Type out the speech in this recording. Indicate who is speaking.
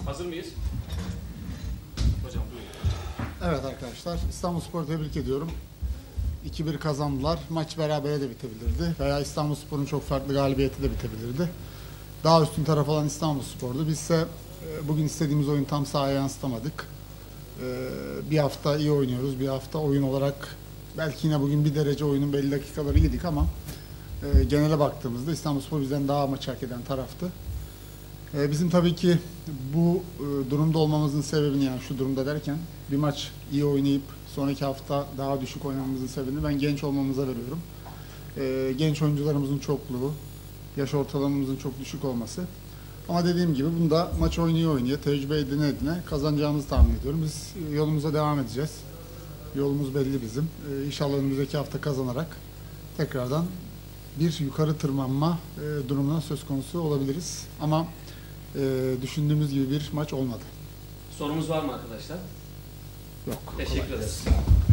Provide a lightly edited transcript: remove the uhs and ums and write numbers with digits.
Speaker 1: Hazır mıyız? Hocam buyurun.
Speaker 2: Evet arkadaşlar, İstanbulspor'u tebrik ediyorum. 2-1 kazandılar. Maç berabere de bitebilirdi veya İstanbulspor'un çok farklı galibiyeti de bitebilirdi. Daha üstün taraf olan İstanbulspor'du. Biz ise bugün istediğimiz oyunu tam sahaya yansıtamadık. Bir hafta iyi oynuyoruz, bir hafta oyun olarak belki yine bugün bir derece oyunun belli dakikaları yedik ama genele baktığımızda İstanbulspor bizden daha maç hak eden taraftı. Bizim tabii ki bu durumda olmamızın sebebini, yani şu durumda derken bir maç iyi oynayıp sonraki hafta daha düşük oynamamızın sebebini ben genç olmamıza veriyorum. Genç oyuncularımızın çokluğu, yaş ortalamamızın çok düşük olması. Ama dediğim gibi bunda maç oynaya tecrübe edine kazanacağımızı tahmin ediyorum. Biz yolumuza devam edeceğiz. Yolumuz belli bizim. İnşallah önümüzdeki hafta kazanarak tekrardan bir yukarı tırmanma durumuna söz konusu olabiliriz. Ama düşündüğümüz gibi bir maç olmadı.
Speaker 1: Sorumuz var mı arkadaşlar?
Speaker 2: Yok.
Speaker 1: Teşekkür
Speaker 2: Kolay gelsin.
Speaker 1: ederiz.